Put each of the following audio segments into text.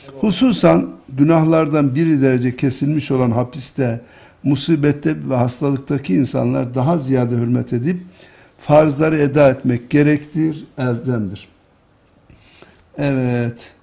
Hususan günahlardan bir derece kesilmiş olan hapiste, musibette ve hastalıktaki insanlar daha ziyade hürmet edip farzları eda etmek gerektir, elzemdir. Evet.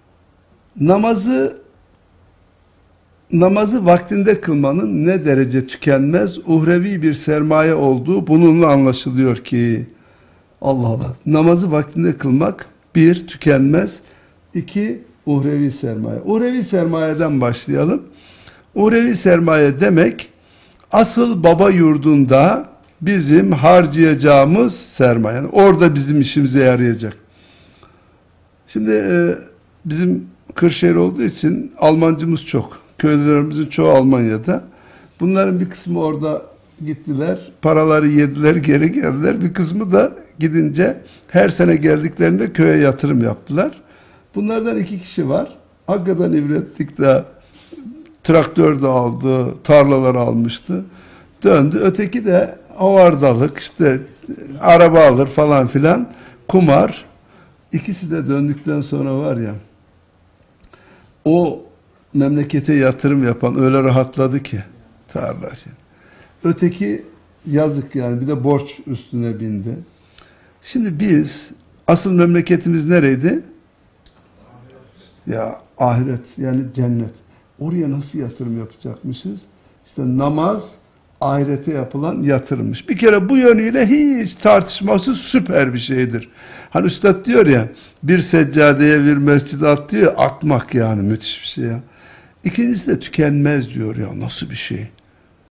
Namazı vaktinde kılmanın ne derece tükenmez, uhrevi bir sermaye olduğu bununla anlaşılıyor ki, Allah Allah, namazı vaktinde kılmak bir, tükenmez, iki, uhrevi sermaye. Uhrevi sermayeden başlayalım. Uhrevi sermaye demek, asıl baba yurdunda bizim harcayacağımız sermaye. Yani orada bizim işimize yarayacak. Şimdi bizim Kırşehir olduğu için Almancımız çok. Köylülerimizin çoğu Almanya'da. Bunların bir kısmı orada gittiler. Paraları yediler, geri geldiler. Bir kısmı da gidince her sene geldiklerinde köye yatırım yaptılar. Bunlardan 2 kişi var. Hakikaten ibretlik de traktör de aldı, tarlaları almıştı. Döndü. Öteki de avardalık, işte araba alır falan filan, kumar. İkisi de döndükten sonra var ya, o memlekete yatırım yapan öyle rahatladı ki tarla için. Öteki yazık yani, bir de borç üstüne bindi. Şimdi biz, asıl memleketimiz nereydi? Ya ahiret, yani cennet. Oraya nasıl yatırım yapacakmışız? İşte namaz ahirete yapılan yatırımmış. Bir kere bu yönüyle hiç tartışması süper bir şeydir. Hani üstad diyor ya, bir seccadeye bir mescide at diyor, atmak yani müthiş bir şey ya. İkincisi de tükenmez diyor ya, nasıl bir şey?